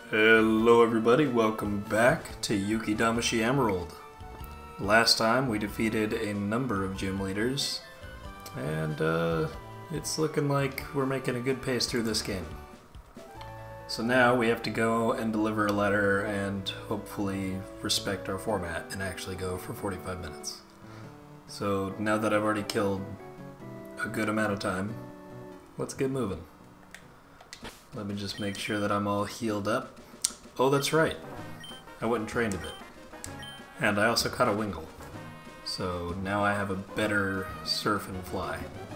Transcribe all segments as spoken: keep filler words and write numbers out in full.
Hello everybody, welcome back to Yuki Damashi Emerald. Last time we defeated a number of gym leaders, and uh, it's looking like we're making a good pace through this game. So now we have to go and deliver a letter and hopefully respect our format and actually go for forty-five minutes. So now that I've already killed a good amount of time, let's get moving. Let me just make sure that I'm all healed up. Oh, that's right. I went and trained a bit. And I also caught a Wingull. So now I have a better surf and fly.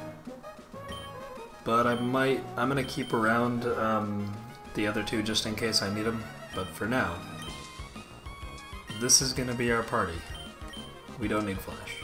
But I might... I'm going to keep around um, the other two just in case I need them. But for now, this is going to be our party. We don't need Flash.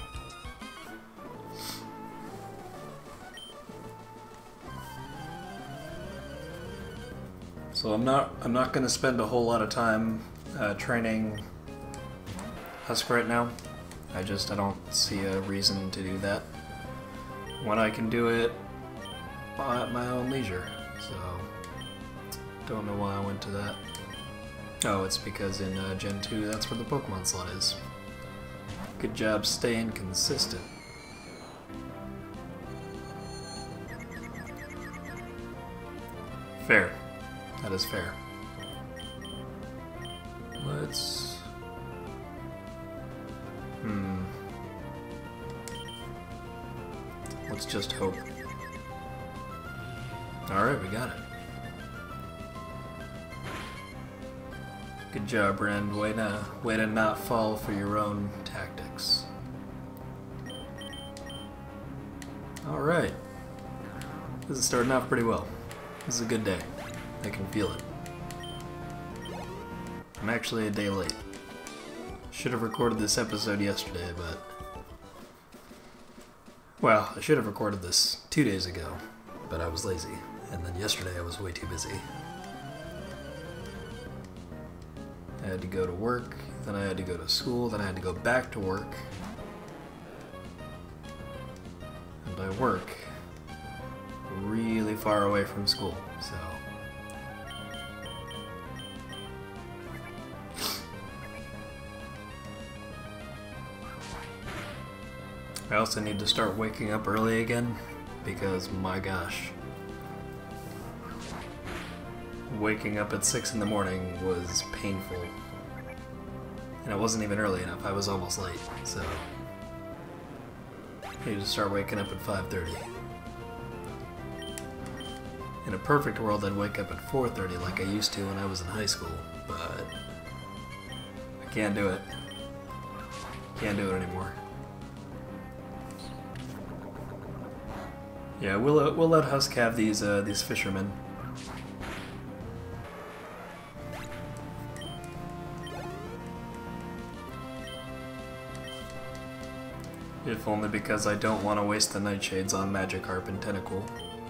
So I'm not I'm not going to spend a whole lot of time uh, training Husk right now. I just I don't see a reason to do that when I can do it at my own leisure. So don't know why I went to that. Oh, it's because in uh, Gen two that's where the Pokemon slot is. Good job staying consistent. Fair. That is fair. Let's... Hmm. Let's just hope. Alright, we got it. Good job, Ren. Way to, way to not fall for your own tactics. Alright. This is starting off pretty well. This is a good day. I can feel it. I'm actually a day late. Should have recorded this episode yesterday, but... Well, I should have recorded this two days ago, but I was lazy. And then yesterday I was way too busy. I had to go to work, then I had to go to school, then I had to go back to work. And I work really far away from school, so... I also need to start waking up early again, because my gosh. Waking up at six in the morning was painful. And it wasn't even early enough, I was almost late, so... I need to start waking up at five thirty. In a perfect world, I'd wake up at four thirty like I used to when I was in high school, but... I can't do it. Can't do it anymore. Yeah, we'll uh, we'll let Husk have these uh, these fishermen. If only because I don't want to waste the Nightshades on Magikarp and Tentacool.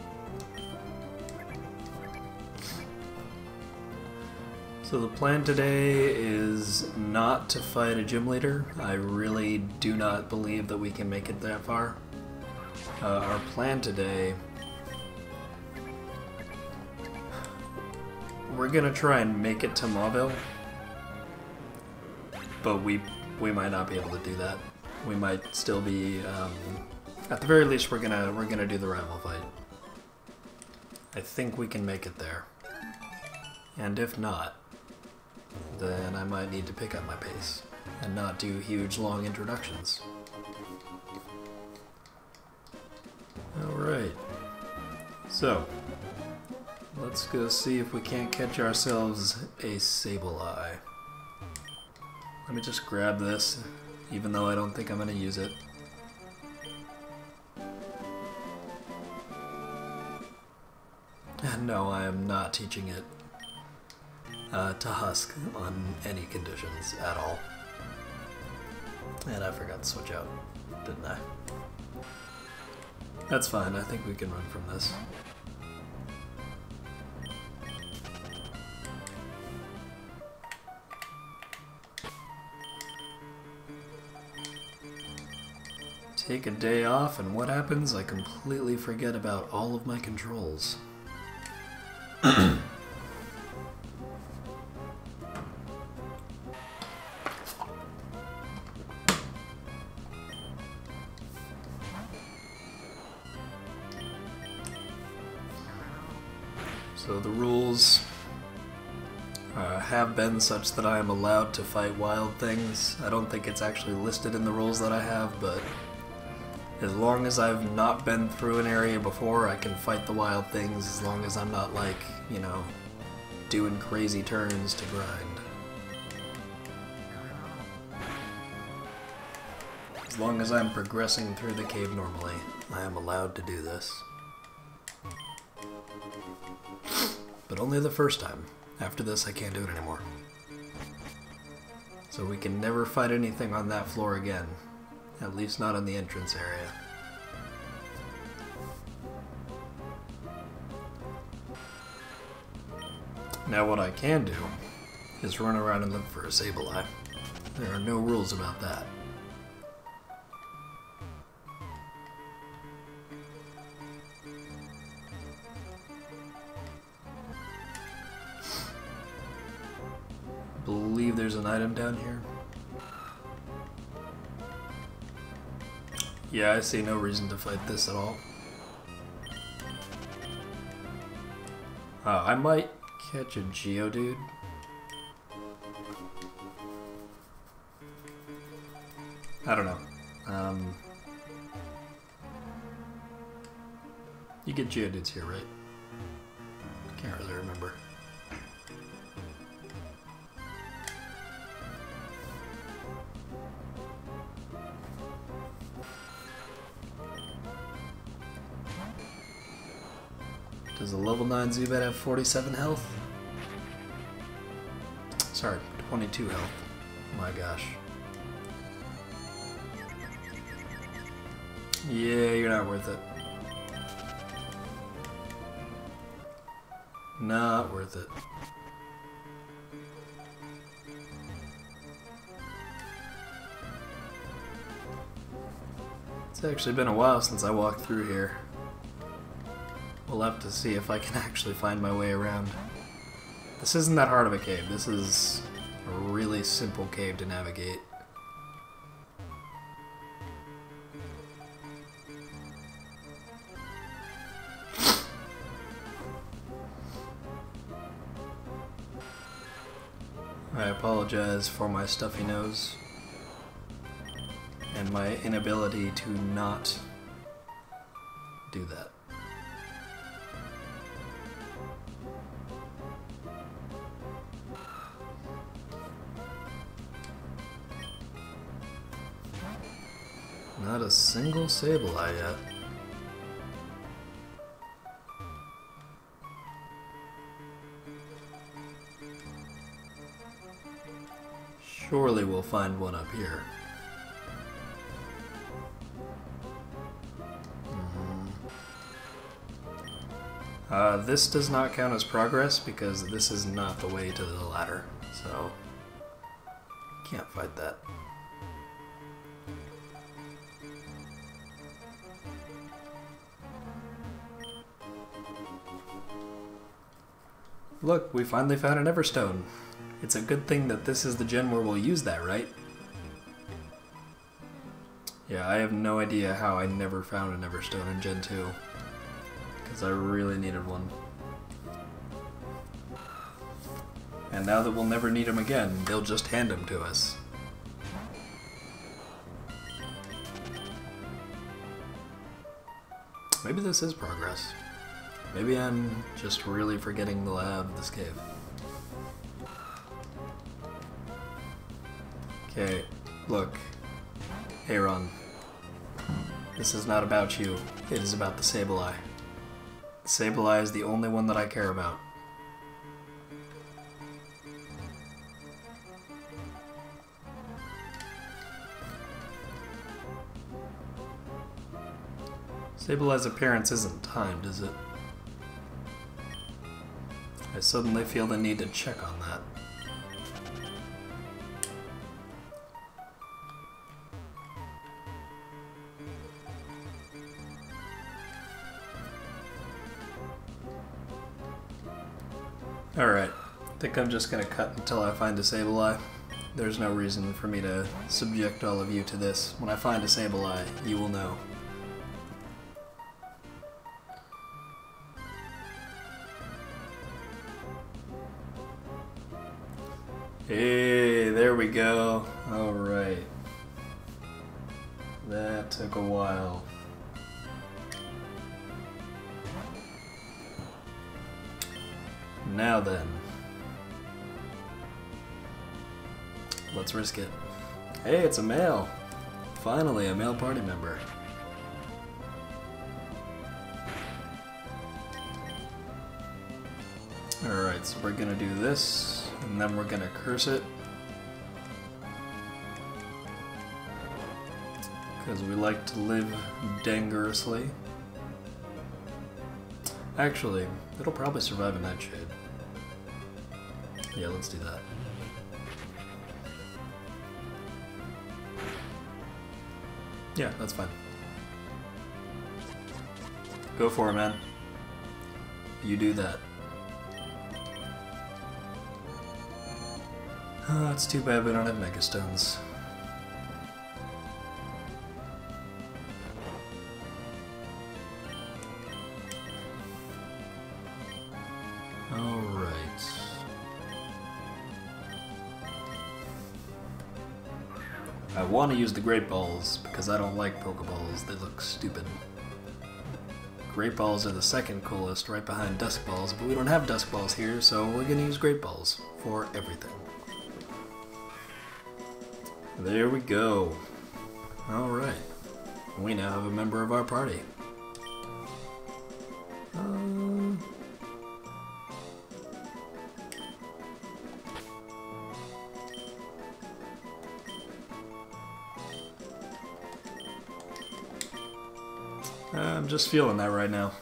So the plan today is not to fight a gym leader. I really do not believe that we can make it that far. Uh, our plan today, we're gonna try and make it to Mauville, but we we might not be able to do that. We might still be, um, at the very least, we're gonna we're gonna do the rival fight. I think we can make it there, and if not, then I might need to pick up my pace and not do huge long introductions. Alright, so let's go see if we can't catch ourselves a Sableye. Let me just grab this, even though I don't think I'm going to use it. And no, I am not teaching it uh, to Husk on any conditions at all. And I forgot to switch out, didn't I? That's fine, I think we can run from this. Take a day off, and what happens? I completely forget about all of my controls. So the rules uh, have been such that I am allowed to fight wild things. I don't think it's actually listed in the rules that I have, but as long as I've not been through an area before, I can fight the wild things as long as I'm not, like, you know, doing crazy turns to grind. As long as I'm progressing through the cave normally, I am allowed to do this. But only the first time. After this, I can't do it anymore. So we can never fight anything on that floor again. At least not in the entrance area. Now what I can do is run around and look for a Sableye. There are no rules about that. I believe there's an item down here. Yeah, I see no reason to fight this at all. Uh, I might catch a Geodude. I don't know. Um, you get Geodudes here, right? Can't really remember. Does a level nine Zubat have forty-seven health? Sorry, twenty-two health. My gosh. Yeah, you're not worth it. Not worth it. It's actually been a while since I walked through here. We'll have to see if I can actually find my way around. This isn't that hard of a cave. This is a really simple cave to navigate. I apologize for my stuffy nose and my inability to not do that. Not a single Sableye yet. Surely we'll find one up here. Mm-hmm. Uh, this does not count as progress because this is not the way to the ladder, so can't fight that. Look, we finally found an Everstone. It's a good thing that this is the gen where we'll use that, right? Yeah, I have no idea how I never found an Everstone in Gen two. Because I really needed one. And now that we'll never need them again, they'll just hand them to us. Maybe this is progress. Maybe I'm just really forgetting the layout of this cave. Okay, look. Aron. This is not about you. It is about the Sableye. The Sableye is the only one that I care about. Sableye's appearance isn't timed, is it? I suddenly feel the need to check on that. Alright, I think I'm just gonna cut until I find a Sableye. There's no reason for me to subject all of you to this. When I find a Sableye, you will know. Hey, there we go. Alright. That took a while. Now then. Let's risk it. Hey, it's a male! Finally, a male party member. Alright, so we're gonna do this, and then we're gonna curse it. Because we like to live dangerously. Actually, it'll probably survive a nightshade. Yeah, let's do that. Yeah, that's fine. Go for it, man. You do that. Oh, it's too bad we don't have Megastones. Alright. I want to use the Great Balls because I don't like Pokeballs. They look stupid. Great Balls are the second coolest, right behind Dusk Balls, but we don't have Dusk Balls here, so we're gonna use Great Balls for everything. There we go. Alright. We now have a member of our party. Um... I'm just feeling that right now.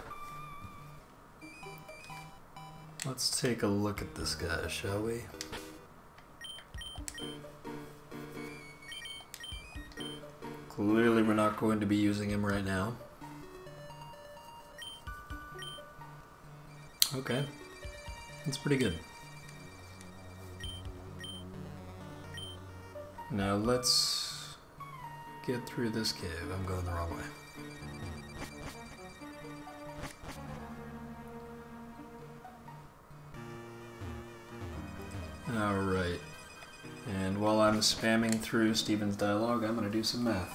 Let's take a look at this guy, shall we? Clearly we're not going to be using him right now. Okay. That's pretty good. Now let's get through this cave. I'm going the wrong way. Alright. And while I'm spamming through Steven's dialogue, I'm going to do some math.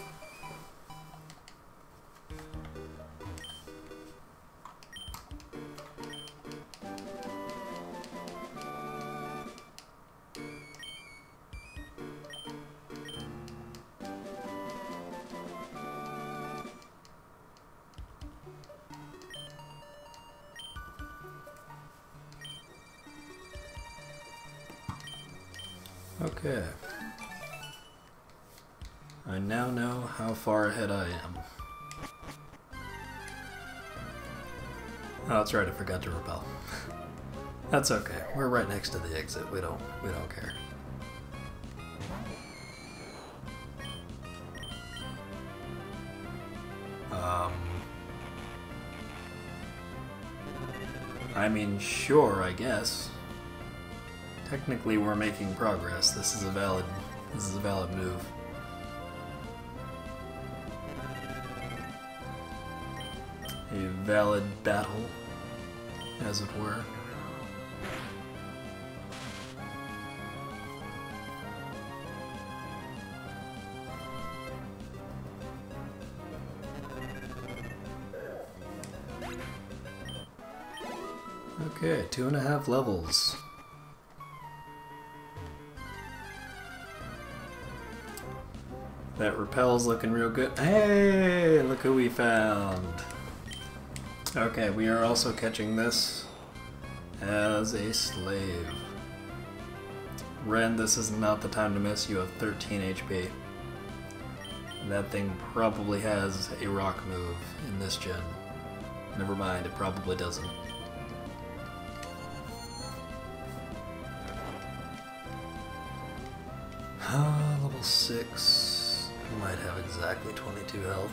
Okay. I now know how far ahead I am. Oh, that's right, I forgot to repel. That's okay. We're right next to the exit. We don't we don't care. Um I mean, sure, I guess. Technically, we're making progress. This is a valid, this is a valid move. A valid battle, as it were. Okay, two and a half levels. That repel's looking real good. Hey, look who we found. Okay, we are also catching this as a slave. Ren, this is not the time to miss. You have thirteen H P. That thing probably has a rock move in this gen. Never mind, it probably doesn't. Ah, level six. Might have exactly twenty-two health.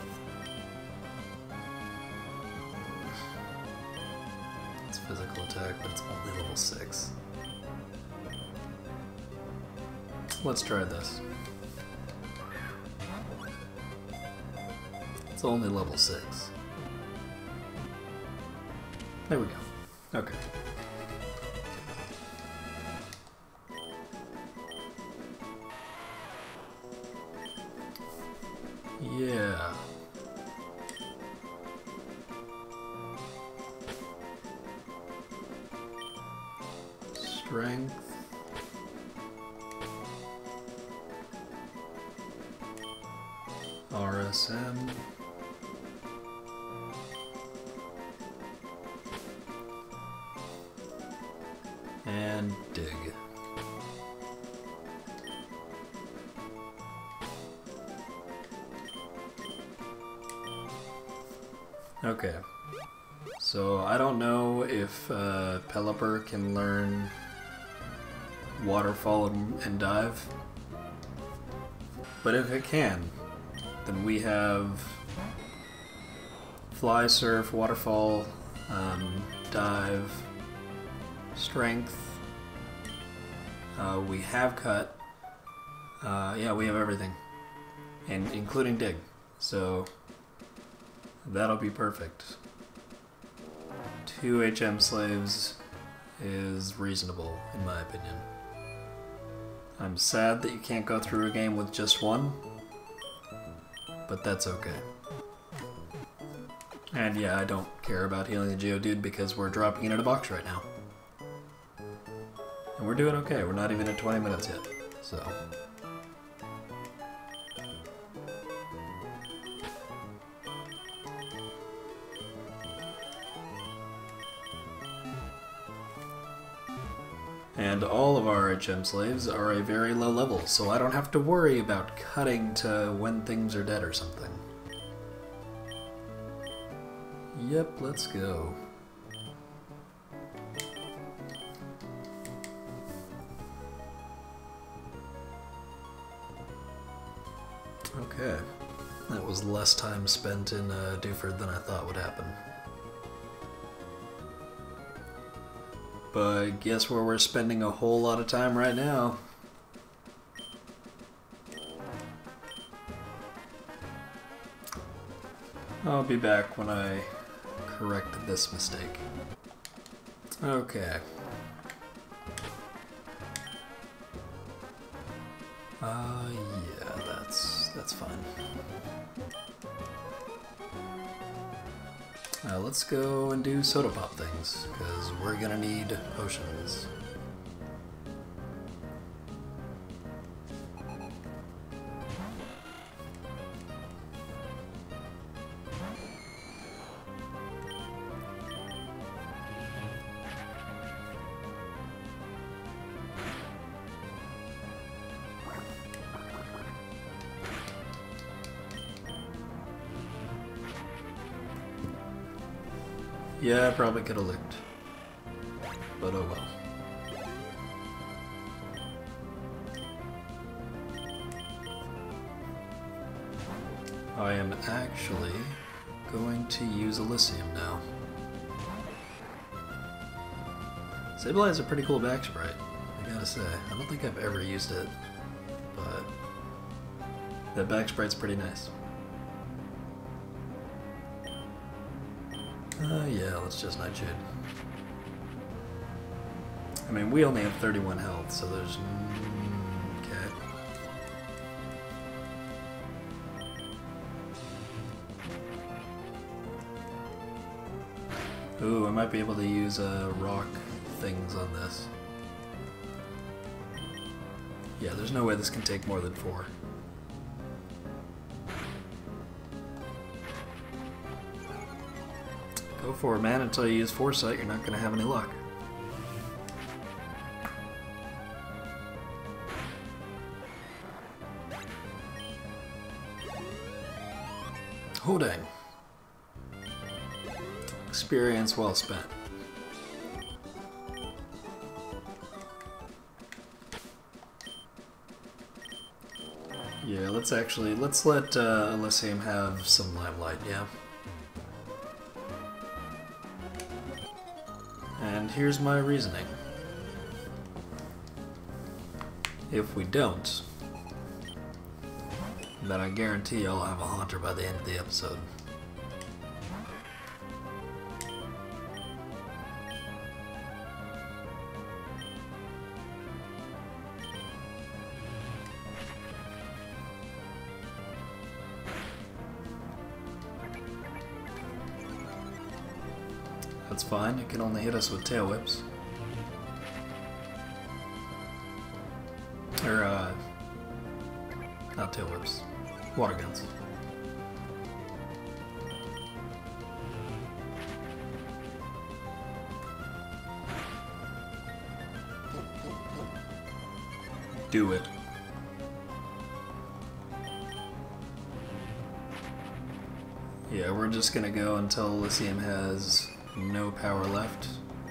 It's physical attack, but it's only level six. Let's try this. It's only level six. There we go. Okay. Yeah. Strength. R S M. And dig. Okay. So I don't know if uh, Pelipper can learn Waterfall and, and Dive, but if it can, then we have Fly, Surf, Waterfall, um, Dive, Strength. Uh, we have Cut. Uh, yeah, we have everything, and including Dig. So that'll be perfect. Two H M slaves is reasonable, in my opinion. I'm sad that you can't go through a game with just one, but that's okay. And yeah, I don't care about healing the Geodude because we're dropping it in a box right now. And we're doing okay, we're not even at twenty minutes yet, so... And all of our H M slaves are a very low level, so I don't have to worry about cutting to when things are dead or something. Yep, let's go. Okay. That was less time spent in uh, Dewford than I thought would happen. But guess where we're spending a whole lot of time right now? I'll be back when I correct this mistake. Okay. Uh, yeah, that's, that's fine. Uh, let's go and do soda pop things, because we're gonna need potions. Yeah, I probably could have licked, but oh well. I am actually going to use Elysium now. Sableye is a pretty cool back sprite, I gotta say. I don't think I've ever used it, but that back sprite's pretty nice. Uh, yeah, let's just Nightshade. I mean, we only have thirty-one health, so there's... okay. Ooh, I might be able to use uh, rock things on this. Yeah, there's no way this can take more than four. Go for it, man. Until you use Foresight, you're not going to have any luck. Oh, dang. Experience well spent. Yeah, let's actually, let's let uh, Elysium have some limelight, yeah? And here's my reasoning. If we don't, then I guarantee I'll have a Haunter by the end of the episode. That's fine, it can only hit us with tail whips. Or, uh... not tail whips. Water guns. Do it. Yeah, we're just gonna go until Elysium has no power left.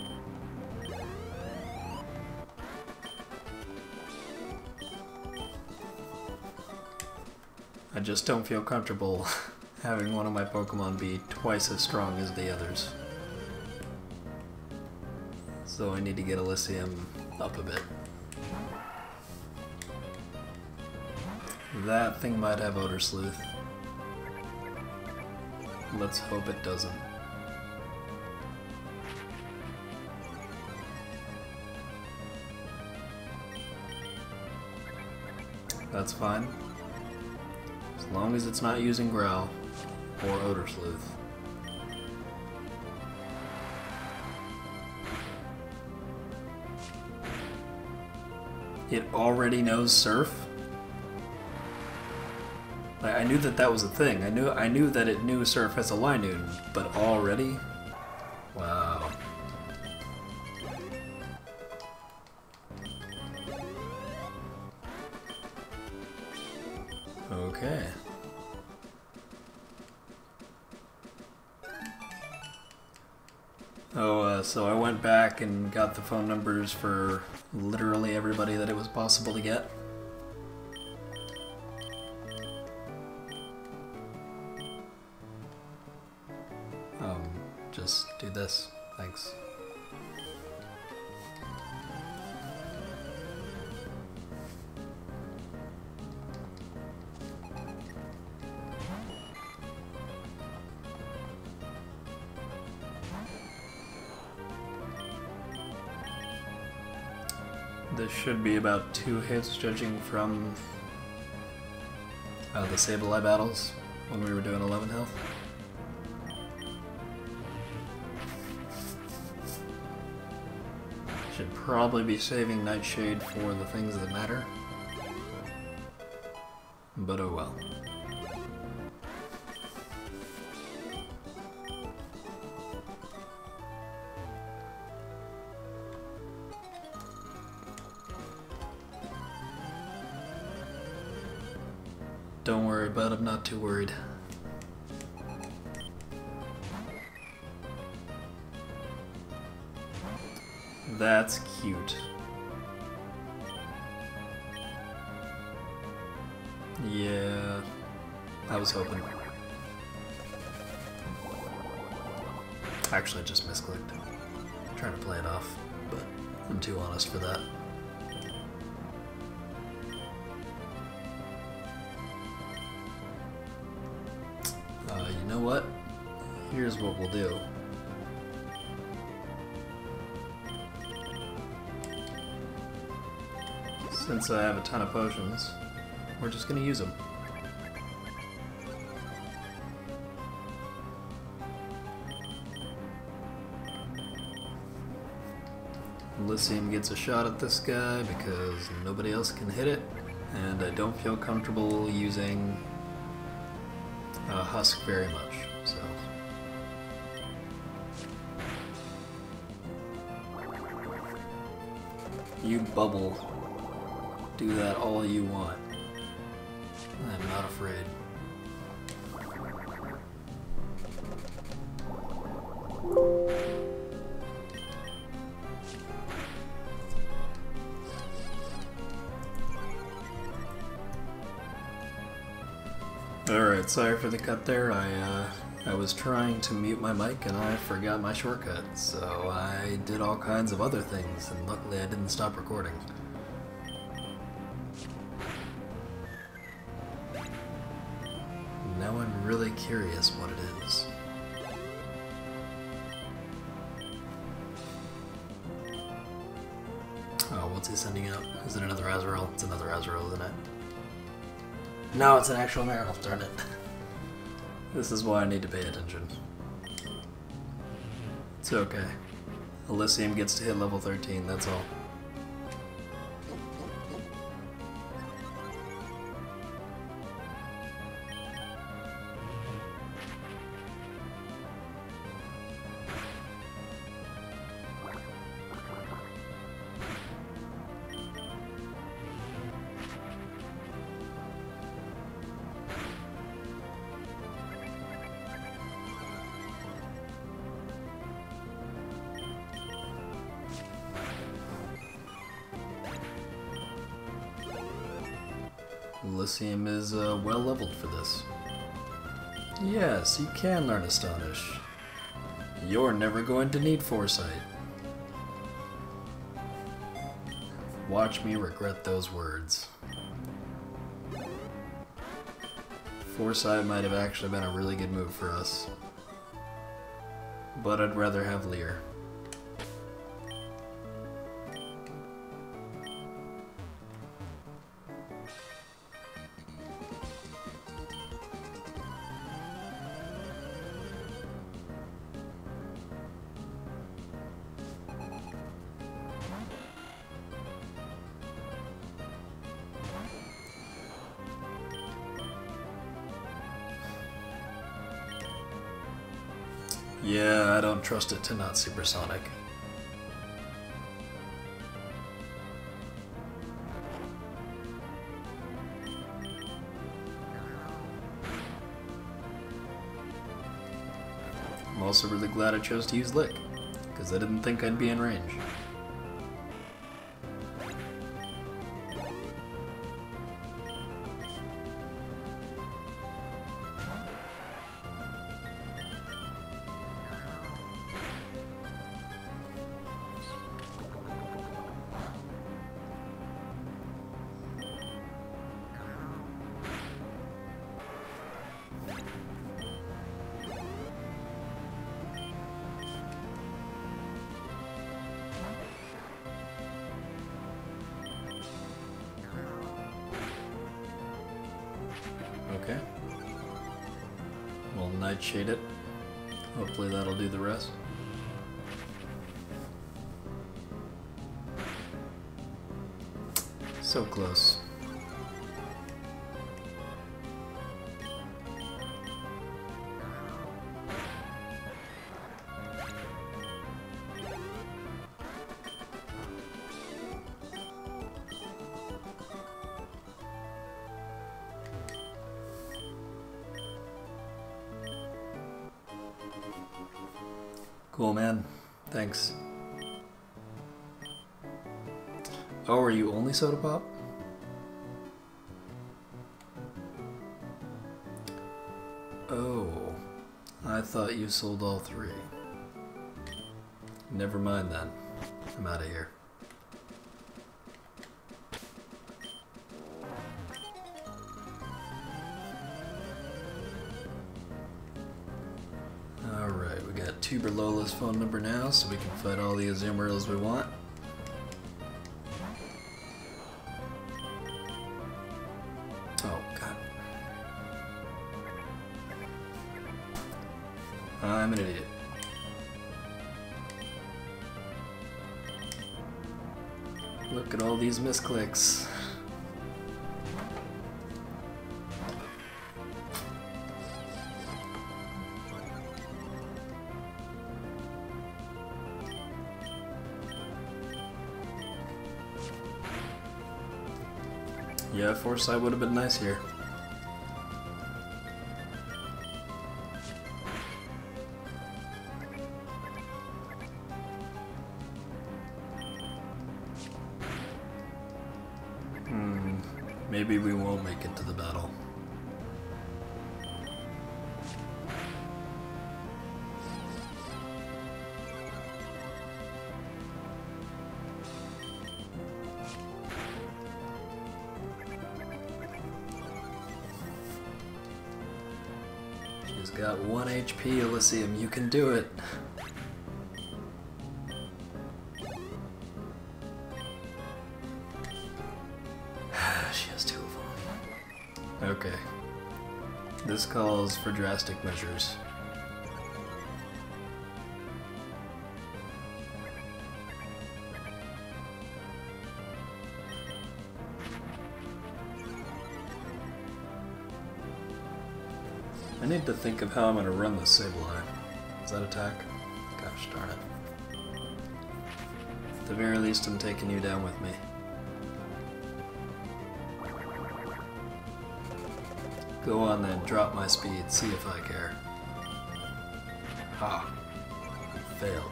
I just don't feel comfortable having one of my Pokemon be twice as strong as the others. So I need to get Elysium up a bit. That thing might have Odor Sleuth. Let's hope it doesn't. That's fine. As long as it's not using Growl or Odor Sleuth. It already knows Surf? Like, I knew that that was a thing. I knew I knew that it knew Surf as a Linoon, but already? Wow. Okay. Oh, uh, so I went back and got the phone numbers for literally everybody that it was possible to get. Um, just do this. Thanks. This should be about two hits, judging from uh, the Sableye battles when we were doing eleven health. Should probably be saving Nightshade for the things that matter. But oh well. Don't worry about it, I'm not too worried. That's cute. Yeah, I was hoping. Actually, I just misclicked. I'm trying to play it off, but I'm too honest for that. Uh, you know what? Here's what we'll do. Since I have a ton of potions, we're just gonna use them. Elysium gets a shot at this guy because nobody else can hit it, and I don't feel comfortable using uh, Husk very much, so. You bubble. Do that all you want. I'm not afraid. Alright, sorry for the cut there. I uh, I was trying to mute my mic and I forgot my shortcut, so I did all kinds of other things, and luckily I didn't stop recording. Now I'm really curious what it is. Oh, what's he sending out? Is it another Azrael? It's another Azrael, isn't it? No, it's an actual Marigold, darn it. This is why I need to pay attention. It's It's okay. Elysium gets to hit level thirteen, that's all. Elysium is uh, well leveled for this. Yes, you can learn Astonish. You're never going to need Foresight. Watch me regret those words. Foresight might have actually been a really good move for us. But I'd rather have Leer. Yeah, I don't trust it to not supersonic. I'm also really glad I chose to use Lick, because I didn't think I'd be in range. Okay. We'll Nightshade it. Hopefully that'll do the rest. So close. Cool, man. Thanks. Oh, are you only Soda Pop? Oh, I thought you sold all three. Never mind then. I'm out of here. Alright, we got Tuber Lola's phone number now, so we can fight all the Azumarill we want. Oh, God. I'm an idiot. Look at all these misclicks. Yeah, Foresight would have been nice here. Hmm, maybe we won't make it to the battle. She's got one H P, Elysium. You can do it. She has two of them. Okay. This calls for drastic measures. I need to think of how I'm gonna run this Sableye. Is that attack? Gosh darn it. At the very least, I'm taking you down with me. Go on then, drop my speed, see if I care. Ha! Failed.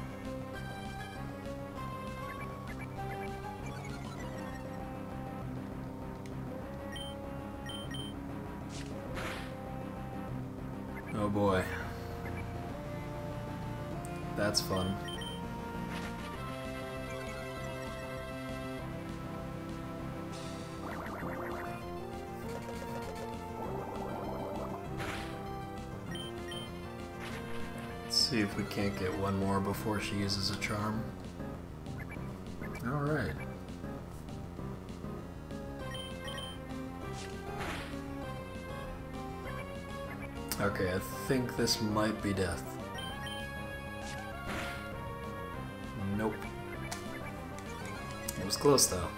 Oh boy. That's fun. Let's see if we can't get one more before she uses a charm. Alright. Okay, I think this might be death. Nope. It was close though.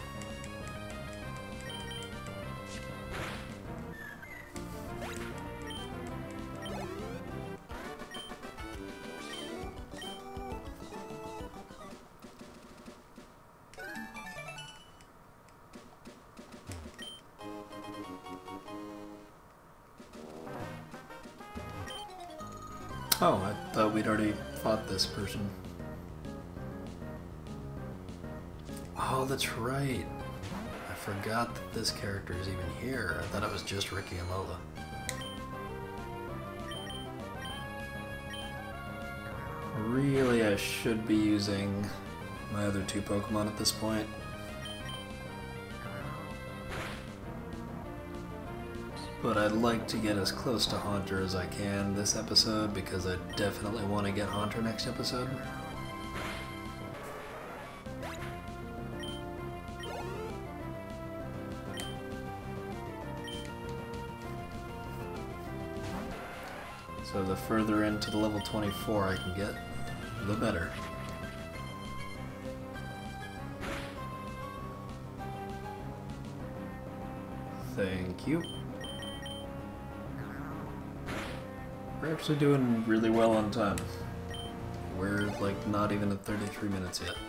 Oh, I thought we'd already fought this person. Oh, that's right. I forgot that this character is even here. I thought it was just Ricky and Lola. Really, I should be using my other two Pokemon at this point. But I'd like to get as close to Haunter as I can this episode, because I definitely want to get Haunter next episode. So the further into the level twenty-four I can get, the better. Thank you. We're actually doing really well on time. We're like not even at thirty-three minutes yet.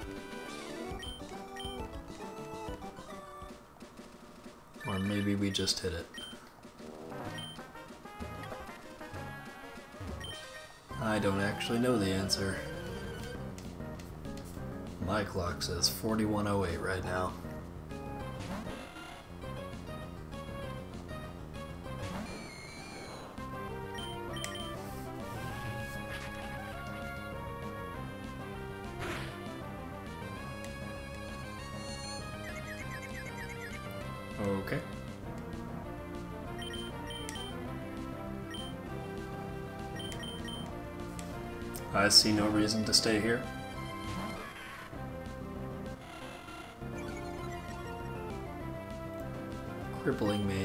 Or maybe we just hit it. I don't actually know the answer. My clock says forty-one oh eight right now. Okay. I see no reason to stay here. Crippling me.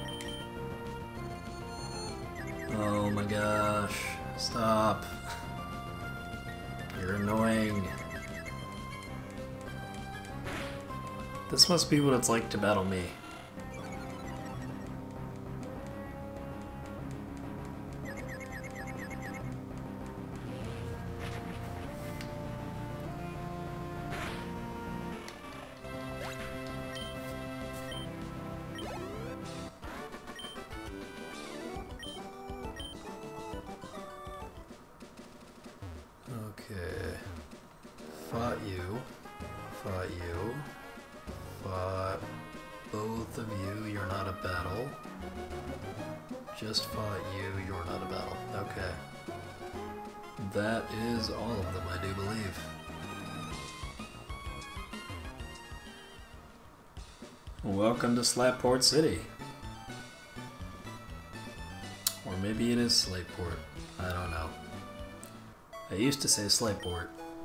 Oh my gosh. Stop. You're annoying. This must be what it's like to battle me. Okay. Fought you. Fought you. Fought both of you. You're not a battle. Just fought you. You're not a battle. Okay. That is all of them, I do believe. Welcome to Slapport City. Or maybe it is Slateport. I don't know. I used to say Slateport.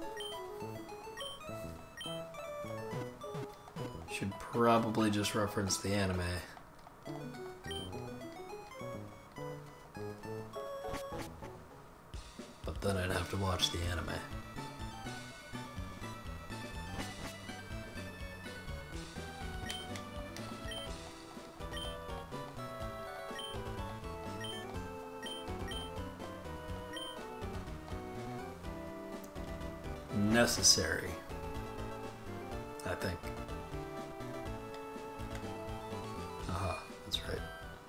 Should probably just reference the anime. But then I'd have to watch the anime. necessary. I think. Aha, that's right.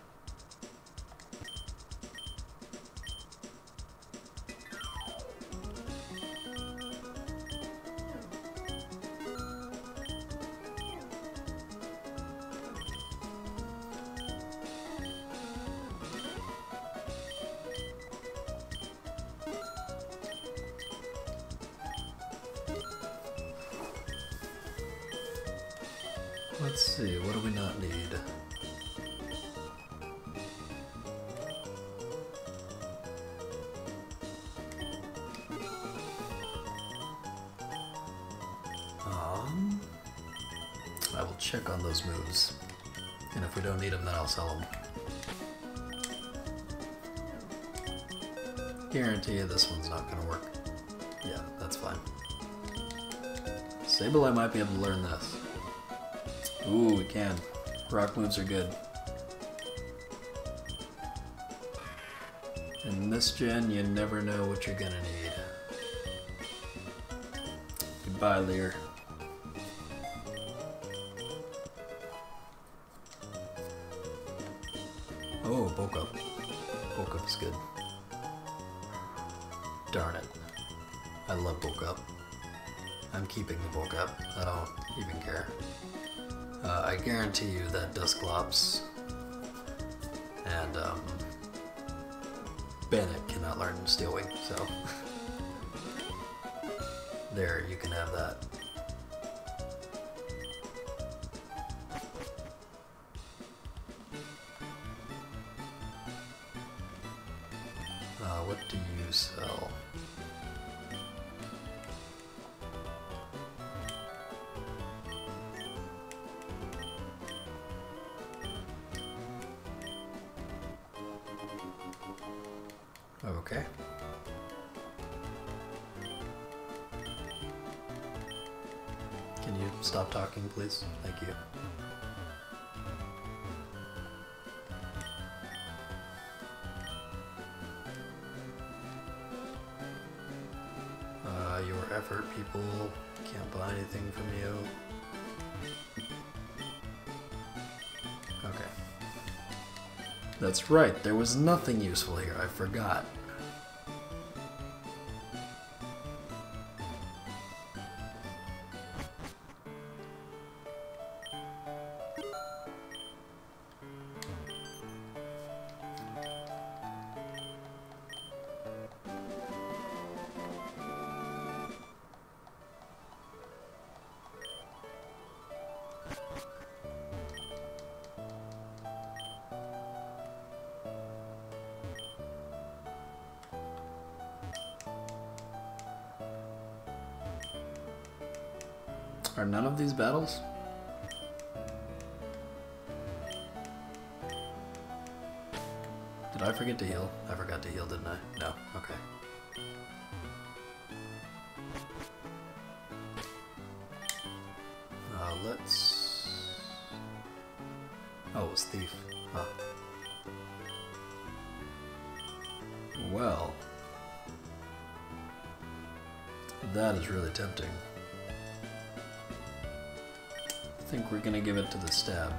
Let's see, what do we not need? Um, I will check on those moves. And if we don't need them, then I'll sell them. Guarantee you this one's not gonna work. Yeah, that's fine. Sableye might be able to learn this. Ooh, we can. Rock moves are good. In this gen, you never know what you're gonna need. Goodbye, Leer. Oh, bulk up. Bulk up is good. Darn it. I love bulk up. I'm keeping the bulk up. I don't even care. Uh, I guarantee you that Dusclops and um, Bennett cannot learn Steel Wing, so there, you can have that. Uh, what do you sell? Okay. Can you stop talking, please? Thank you. Uh, your effort, people can't buy anything from you. Okay. That's right, there was nothing useful here, I forgot. Are none of these battles? Did I forget to heal? I forgot to heal, didn't I? No. Okay. Uh, let's... Oh, it was Thief. Huh. Well... That is really tempting. I think we're gonna give it to the stab.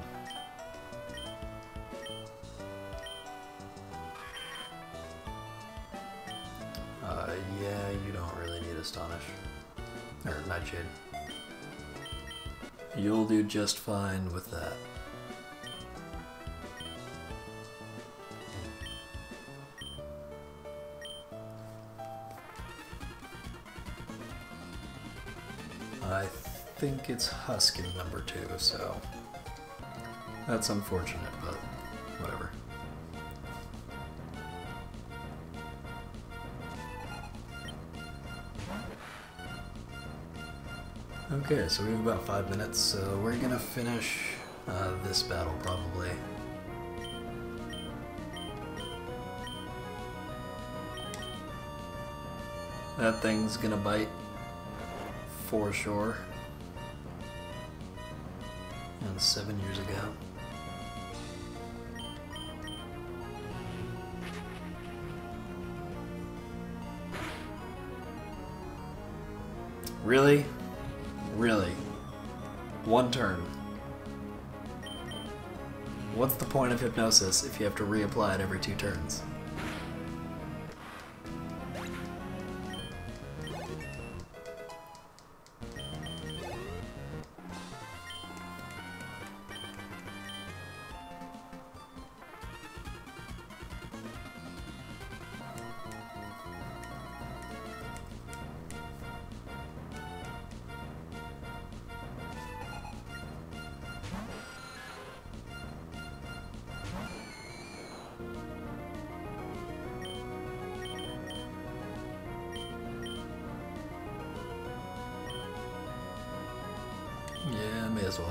Uh, yeah, you don't really need Astonish. Or Nightshade. You'll do just fine with that. I think it's Husk in number two, so that's unfortunate, but whatever. Okay, so we have about five minutes, so we're gonna finish uh, this battle probably. That thing's gonna bite for sure. And seven years ago. Really? Really? One turn. What's the point of hypnosis if you have to reapply it every two turns? Yeah, may as well.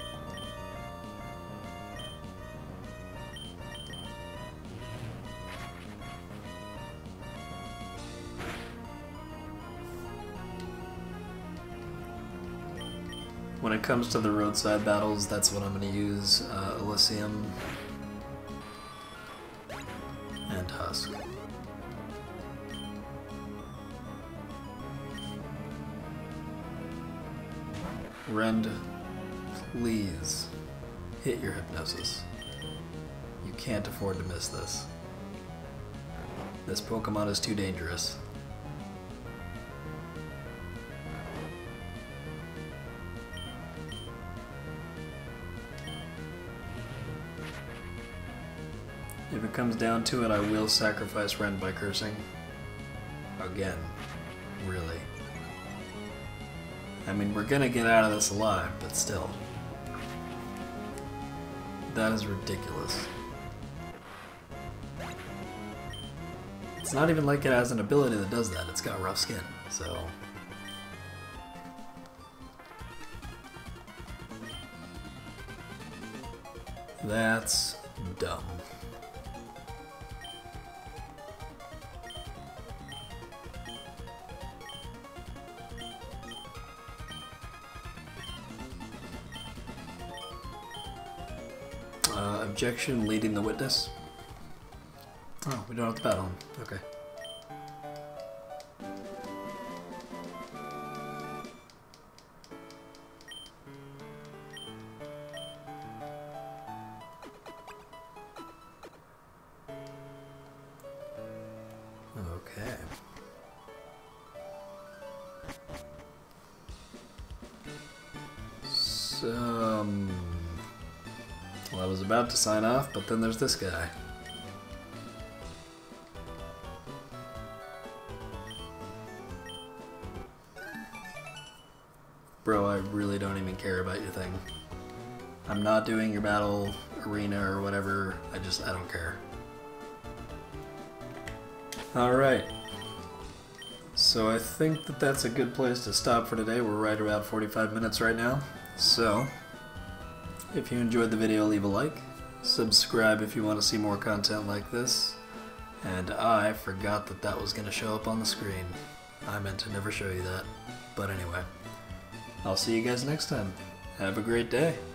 When it comes to the roadside battles, that's what I'm going to use, uh, Elysium and Husk. Rend, please hit your hypnosis. You can't afford to miss this. This Pokemon is too dangerous. If it comes down to it, I will sacrifice Rend by cursing. Again. Really. I mean, we're gonna get out of this alive, but still. That is ridiculous. It's not even like it has an ability that does that. It's got rough skin, so... That's dumb. Uh, objection, leading the witness. Oh, we don't have to battle him. Okay. Okay. So, um, well, I was about to sign off, but then there's this guy. Bro, I really don't even care about your thing. I'm not doing your battle arena or whatever. I just, I don't care. Alright. So I think that that's a good place to stop for today. We're right around forty-five minutes right now. So, if you enjoyed the video, leave a like. Subscribe if you want to see more content like this. And I forgot that that was going to show up on the screen. I meant to never show you that. But anyway, I'll see you guys next time. Have a great day.